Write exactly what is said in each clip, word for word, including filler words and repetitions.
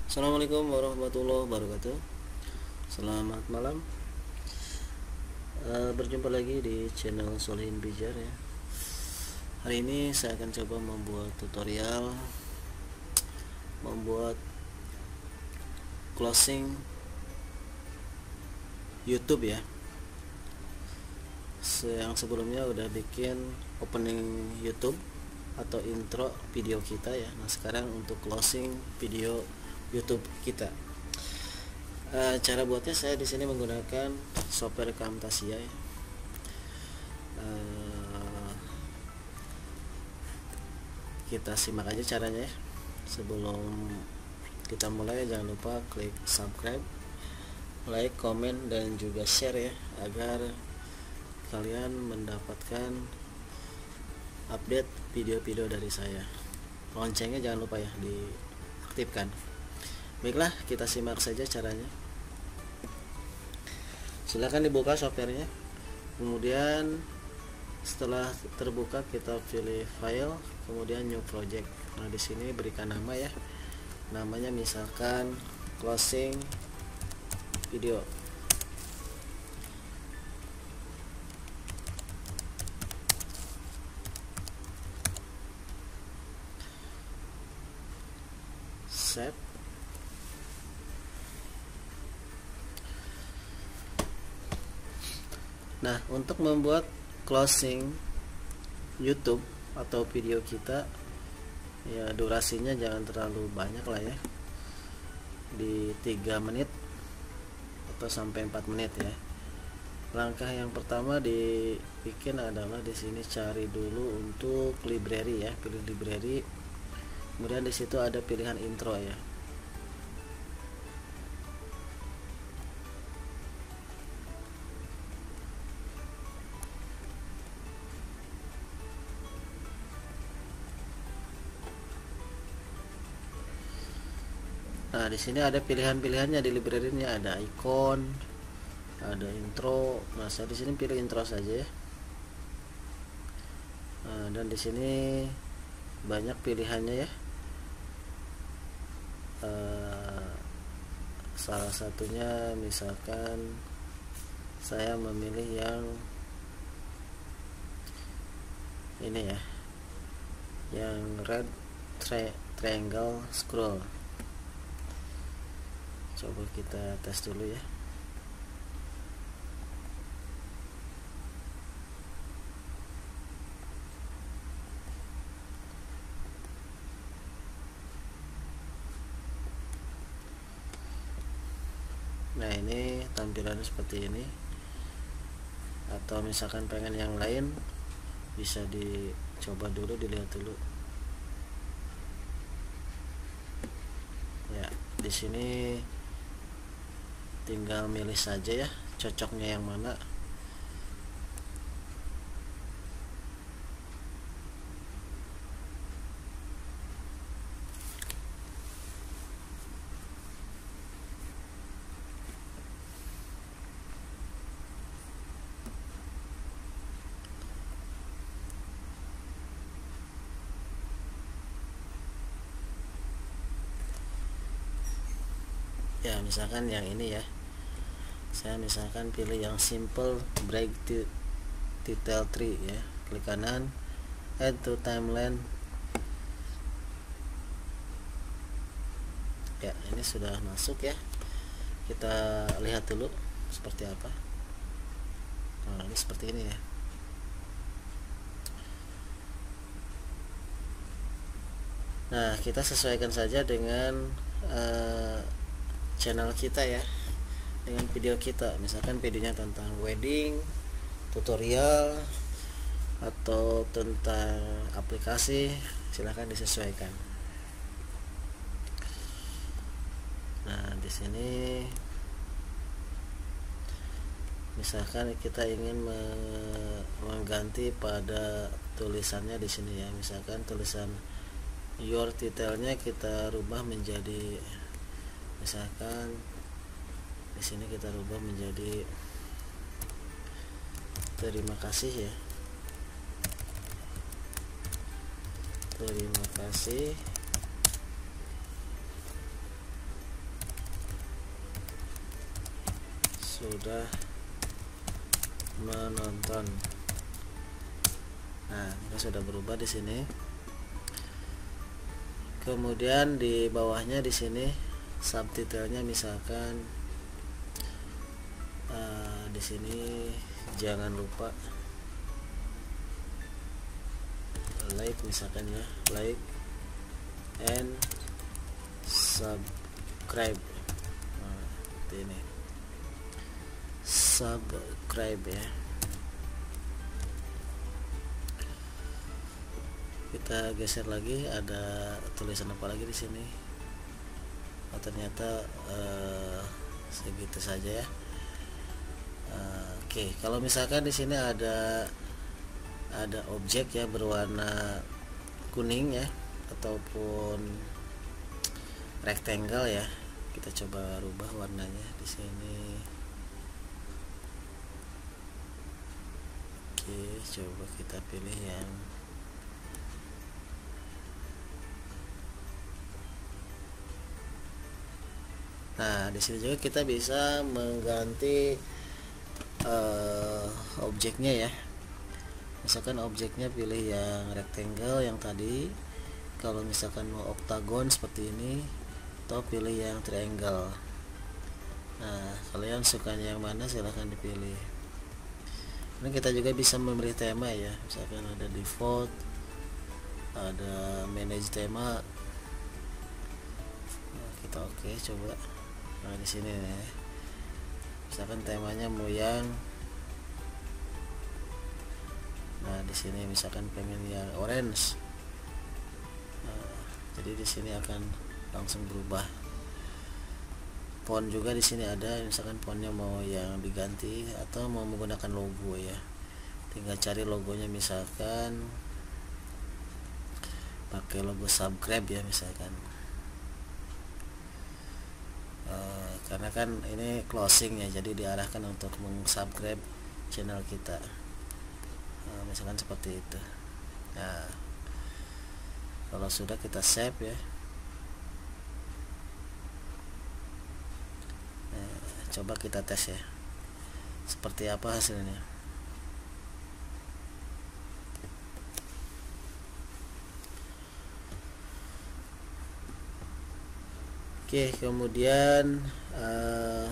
Assalamualaikum warahmatullahi wabarakatuh. Selamat malam. Uh, berjumpa lagi di channel Solihin Bijar ya. Hari ini saya akan coba membuat tutorial membuat closing YouTube ya. Yang sebelumnya udah bikin opening YouTube atau intro video kita ya. Nah sekarang untuk closing video YouTube kita. E, cara buatnya saya di sini menggunakan software Camtasia ya. E, kita simak aja caranya ya. Sebelum kita mulai jangan lupa klik subscribe, like, komen, dan juga share ya, agar kalian mendapatkan update video-video dari saya. Loncengnya jangan lupa ya diaktifkan. Baiklah, kita simak saja caranya. Silahkan dibuka softwarenya. Kemudian setelah terbuka kita pilih file, kemudian new project. Nah di sini berikan nama ya. Namanya misalkan closing video. Save. Nah, untuk membuat closing YouTube atau video kita, ya durasinya jangan terlalu banyak lah ya, di tiga menit atau sampai empat menit ya. Langkah yang pertama dibikin adalah di sini cari dulu untuk library ya, pilih library. Kemudian di situ ada pilihan intro ya. Nah, di sini ada pilihan-pilihannya di library-nya, ada icon, ada intro. Nah, saya di sini pilih intro saja ya. Nah, dan di sini banyak pilihannya ya. Uh, salah satunya misalkan saya memilih yang ini ya, yang red tri triangle scroll. Coba kita tes dulu ya. Nah ini tampilannya seperti ini. Atau misalkan pengen yang lain, bisa dicoba dulu, dilihat dulu. Ya, di sini tinggal milih saja ya, cocoknya yang mana. Ya misalkan yang ini ya, saya misalkan pilih yang simple break title tree ya, klik kanan, add to timeline. Ya ini sudah masuk ya, kita lihat dulu seperti apa. Nah ini seperti ini ya. Nah kita sesuaikan saja dengan uh, channel kita ya, dengan video kita. Misalkan videonya tentang wedding, tutorial, atau tentang aplikasi, silahkan disesuaikan. Nah di sini misalkan kita ingin mengganti pada tulisannya di sini ya, misalkan tulisan your titelnya kita rubah menjadi, misalkan di sini kita rubah menjadi terima kasih ya, terima kasih sudah menonton. Nah, ini sudah berubah di sini. Kemudian di bawahnya di sini subtitlenya misalkan uh, di sini jangan lupa like misalkan ya, like and subscribe. Nah, ini subscribe ya. Kita geser lagi, ada tulisan apa lagi di sini? Oh, ternyata uh, segitu saja ya. Uh, Oke, okay. Kalau misalkan di sini ada ada objek ya berwarna kuning ya, ataupun rectangle ya, kita coba rubah warnanya di sini. Oke, okay, coba kita pilih yang Nah, di sini juga kita bisa mengganti uh, objeknya ya. Misalkan objeknya pilih yang rectangle yang tadi. Kalau misalkan mau oktagon seperti ini, atau pilih yang triangle. Nah, kalian sukanya yang mana silahkan dipilih. Ini kita juga bisa memberi tema ya. Misalkan ada default, ada manage tema. Nah, kita oke okay, coba. Nah, di sini nih. Misalkan temanya mau yang Nah, di sini misalkan pengen yang orange. Nah, jadi di sini akan langsung berubah. Font juga di sini ada, misalkan fontnya mau yang diganti atau mau menggunakan logo ya. Tinggal cari logonya, misalkan pakai logo subscribe ya misalkan. Uh, karena kan ini closing ya, jadi diarahkan untuk meng-subscribe channel kita. Uh, misalkan seperti itu. Nah, kalau sudah kita save ya. Nah, coba kita tes ya, seperti apa hasilnya. Oke, kemudian uh,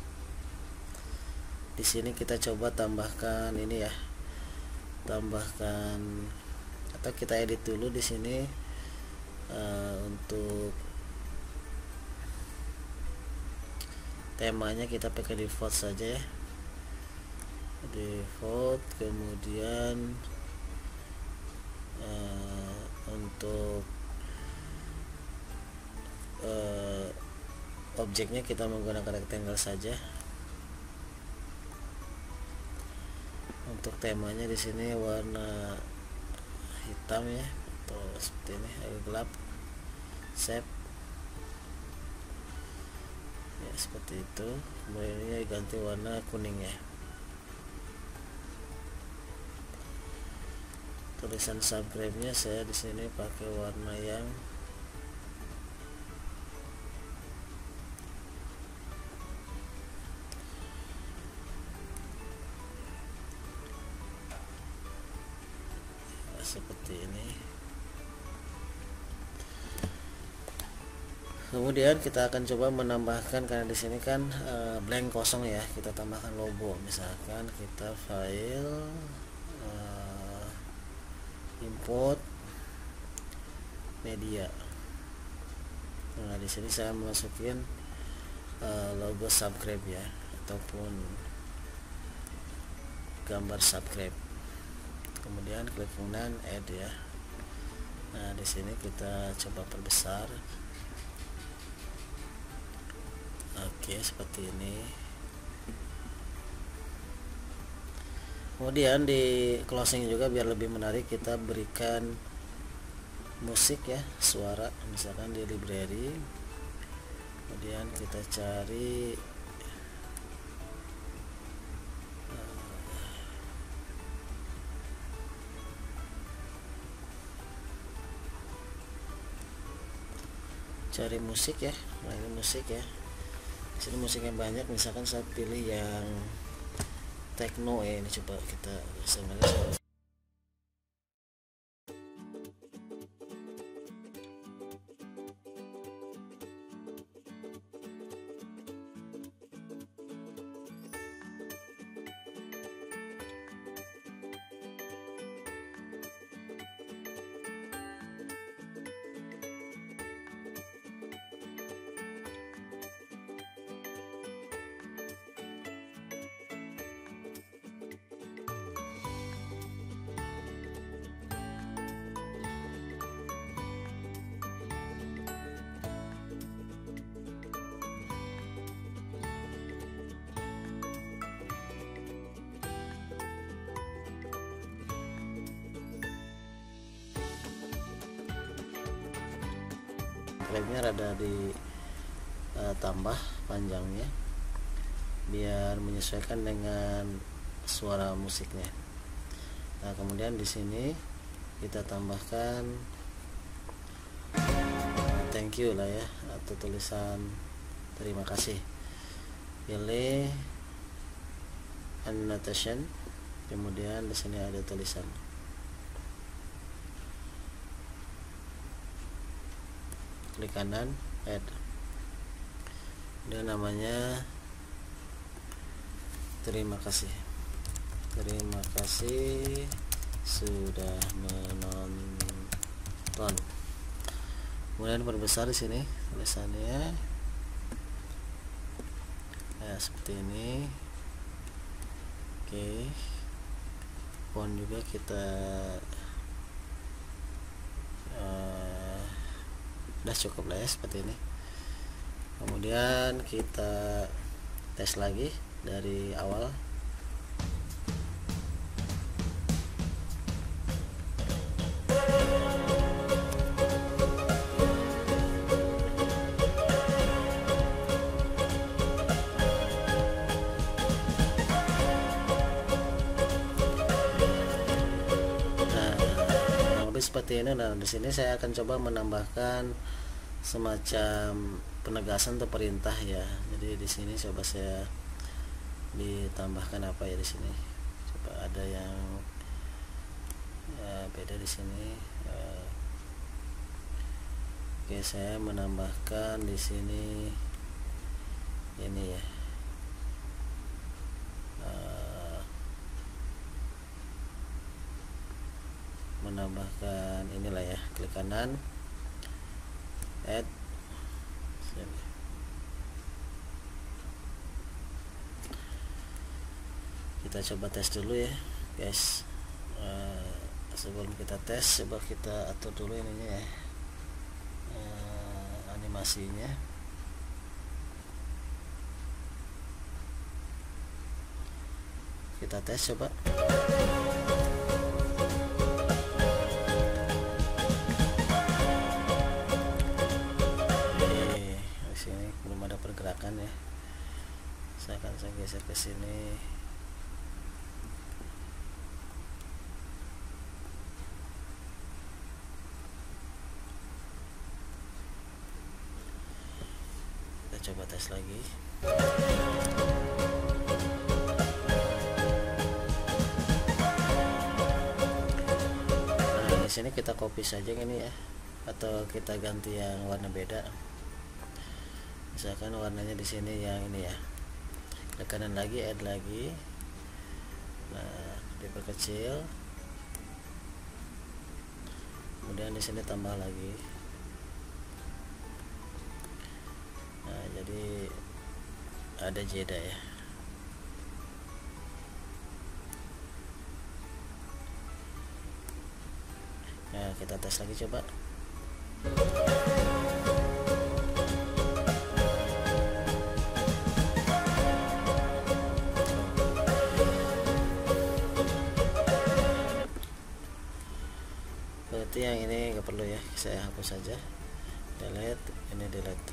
di sini kita coba tambahkan ini ya, tambahkan atau kita edit dulu di sini uh, untuk temanya kita pakai default saja ya, default. Kemudian uh, untuk Uh, objeknya kita menggunakan rectangle saja. Untuk temanya di sini warna hitam ya, atau seperti ini agak gelap. Save ya, seperti itu. Kemudian ini ganti warna kuning ya. Tulisan subscribe-nya saya di sini pakai warna yang seperti ini. Kemudian kita akan coba menambahkan, karena di sini kan uh, blank kosong ya, kita tambahkan logo. Misalkan kita file uh, import media. Nah, di sini saya masukin uh, logo subscribe ya, ataupun gambar subscribe. Kemudian klik kanan add ya. Nah, di sini kita coba perbesar. Oke, seperti ini. Kemudian di closing juga biar lebih menarik, kita berikan musik ya, suara, misalkan di library. Kemudian kita cari cari musik ya. Nah, ini musik ya. Di sini musiknya banyak, misalkan saya pilih yang techno ya, ini coba kita sengaja. Kayaknya rada di uh, tambah panjangnya biar menyesuaikan dengan suara musiknya. Nah, kemudian di sini kita tambahkan uh, thank you lah ya, atau tulisan terima kasih. Pilih annotation, kemudian di sini ada tulisan. Klik kanan, add. Dia namanya terima kasih. Terima kasih sudah menonton. Kemudian perbesar di sini tulisannya. Ya, seperti ini. Oke. Font juga kita udah cukup lah ya, seperti ini. Kemudian kita tes lagi dari awal. Seperti ini. Nah, di sini saya akan coba menambahkan semacam penegasan atau perintah ya. Jadi di sini coba saya ditambahkan apa ya di sini. Coba ada yang ya, beda di sini. Oke, saya menambahkan di sini ini ya. Menambahkan inilah ya, klik kanan, add. Kita coba tes dulu ya guys. Uh, sebelum kita tes, coba kita atur dulu ininya ya, uh, animasinya. Kita tes coba. Pergerakan ya, saya akan saya geser ke sini. Kita coba tes lagi. Nah, di sini kita copy saja ini ya, atau kita ganti yang warna beda. Misalkan warnanya di sini yang ini ya, ke kanan lagi, add lagi. Nah, diperkecil. Kemudian di sini tambah lagi. Nah, jadi ada jeda ya. Nah, kita tes lagi coba. Berarti yang ini nggak perlu ya, saya hapus saja. Delete, ini delete.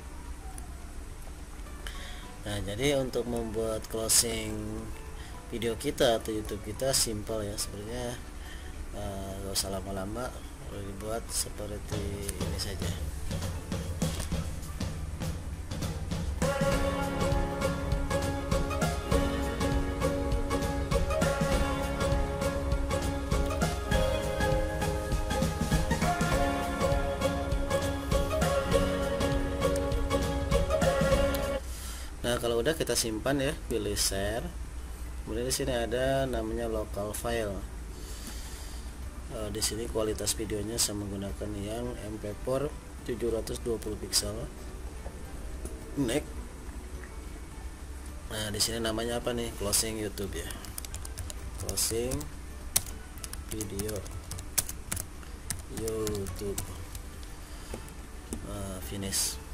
Nah, jadi untuk membuat closing video kita atau YouTube kita simple ya, sebenarnya uh, gak usah lama-lama, boleh dibuat seperti ini saja. Nah, kalau udah kita simpan ya, pilih share. Kemudian di sini ada namanya local file. Uh, di sini kualitas videonya saya menggunakan yang M P four tujuh ratus dua puluh pixel. Next. Nah, di sini namanya apa nih? Closing YouTube ya. Closing video YouTube. Uh, finish.